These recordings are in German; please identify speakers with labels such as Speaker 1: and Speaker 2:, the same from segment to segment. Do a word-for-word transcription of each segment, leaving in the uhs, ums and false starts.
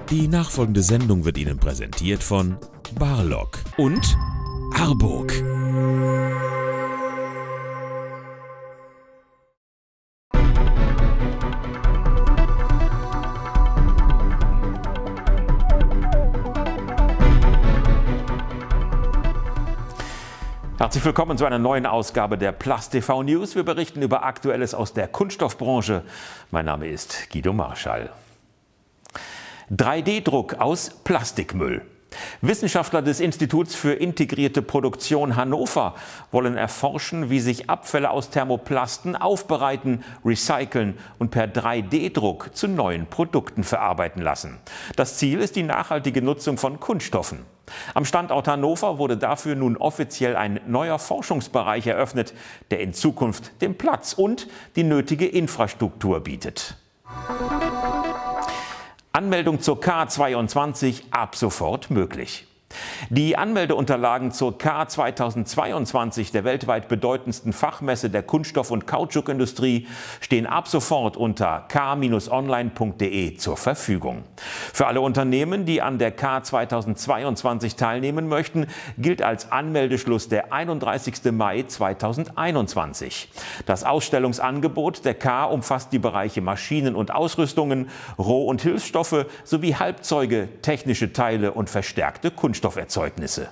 Speaker 1: Die nachfolgende Sendung wird Ihnen präsentiert von Barlock und Arburg.
Speaker 2: Herzlich willkommen zu einer neuen Ausgabe der Plus T V News. Wir berichten über Aktuelles aus der Kunststoffbranche. Mein Name ist Guido Marschall. drei D Druck aus Plastikmüll. Wissenschaftler des Instituts für integrierte Produktion Hannover wollen erforschen, wie sich Abfälle aus Thermoplasten aufbereiten, recyceln und per drei D Druck zu neuen Produkten verarbeiten lassen. Das Ziel ist die nachhaltige Nutzung von Kunststoffen. Am Standort Hannover wurde dafür nun offiziell ein neuer Forschungsbereich eröffnet, der in Zukunft den Platz und die nötige Infrastruktur bietet. Anmeldung zur K zweiundzwanzig ab sofort möglich. Die Anmeldeunterlagen zur K zweitausendzweiundzwanzig, der weltweit bedeutendsten Fachmesse der Kunststoff- und Kautschukindustrie, stehen ab sofort unter k Bindestrich online punkt de zur Verfügung. Für alle Unternehmen, die an der K zweitausendzweiundzwanzig teilnehmen möchten, gilt als Anmeldeschluss der einunddreißigste Mai zweitausendeinundzwanzig. Das Ausstellungsangebot der K umfasst die Bereiche Maschinen und Ausrüstungen, Roh- und Hilfsstoffe sowie Halbzeuge, technische Teile und verstärkte Kunststoffe. Kunststofferzeugnisse.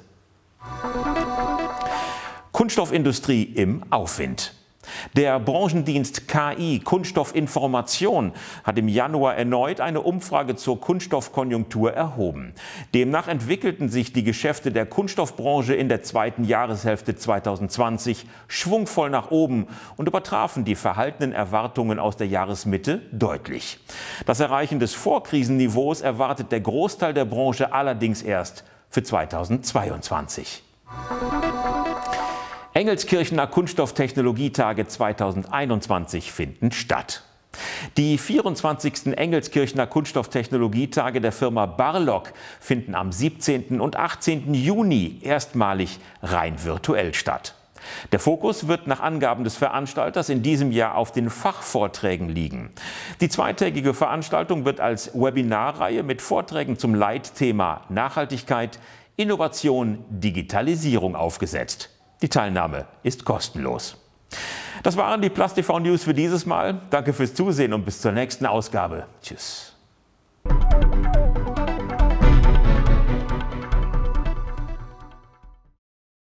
Speaker 2: Kunststoffindustrie im Aufwind. Der Branchendienst K I Kunststoffinformation hat im Januar erneut eine Umfrage zur Kunststoffkonjunktur erhoben. Demnach entwickelten sich die Geschäfte der Kunststoffbranche in der zweiten Jahreshälfte zweitausendzwanzig schwungvoll nach oben und übertrafen die verhaltenen Erwartungen aus der Jahresmitte deutlich. Das Erreichen des Vorkrisenniveaus erwartet der Großteil der Branche allerdings erst für zweitausendzweiundzwanzig. Engelskirchener Kunststofftechnologietage zweitausendeinundzwanzig finden statt. Die vierundzwanzigsten Engelskirchener Kunststofftechnologietage der Firma Barlock finden am siebzehnten und achtzehnten Juni erstmalig rein virtuell statt. Der Fokus wird nach Angaben des Veranstalters in diesem Jahr auf den Fachvorträgen liegen. Die zweitägige Veranstaltung wird als Webinarreihe mit Vorträgen zum Leitthema Nachhaltigkeit, Innovation, Digitalisierung aufgesetzt. Die Teilnahme ist kostenlos. Das waren die Plus T V News für dieses Mal. Danke fürs Zusehen und bis zur nächsten Ausgabe. Tschüss.